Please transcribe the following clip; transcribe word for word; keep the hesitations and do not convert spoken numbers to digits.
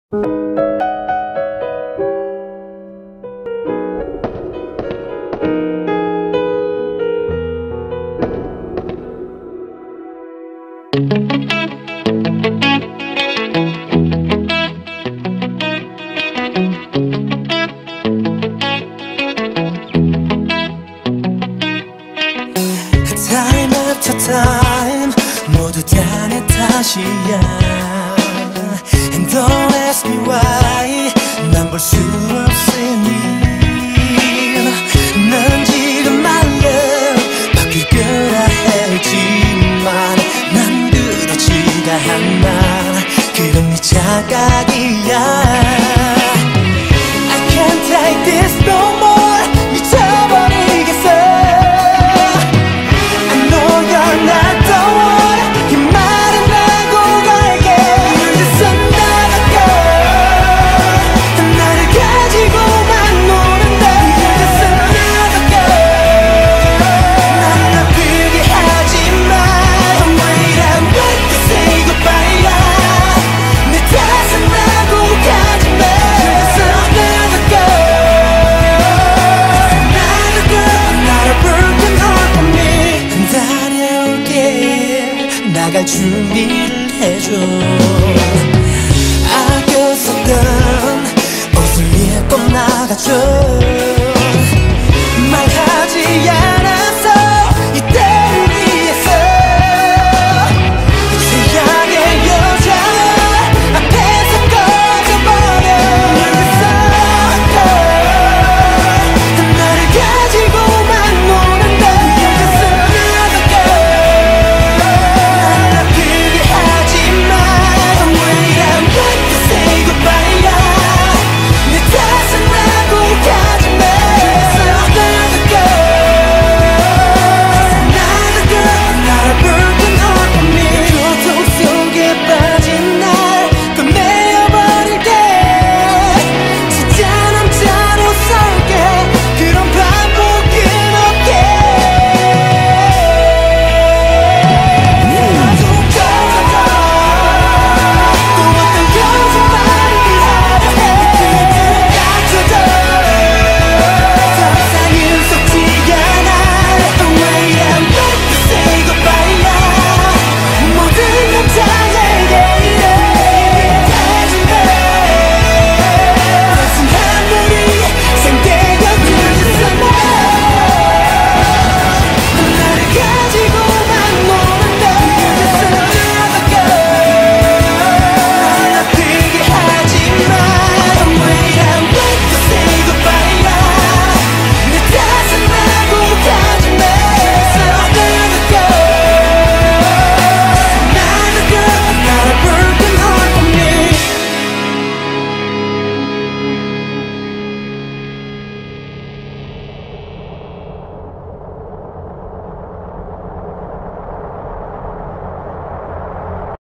Time after time 모두 다 내 탓이야. And don't ask me why 난 볼 수 없으니. 난 지금 말로 바뀔 거라 했지만 난 그렇지가 않아. 그건 네 착각이야. I can't take this no more. 미쳐버리겠어. 나갈 준비를 해줘. 아껴 썼던 옷을 입고 나가줘. 말하지 않아.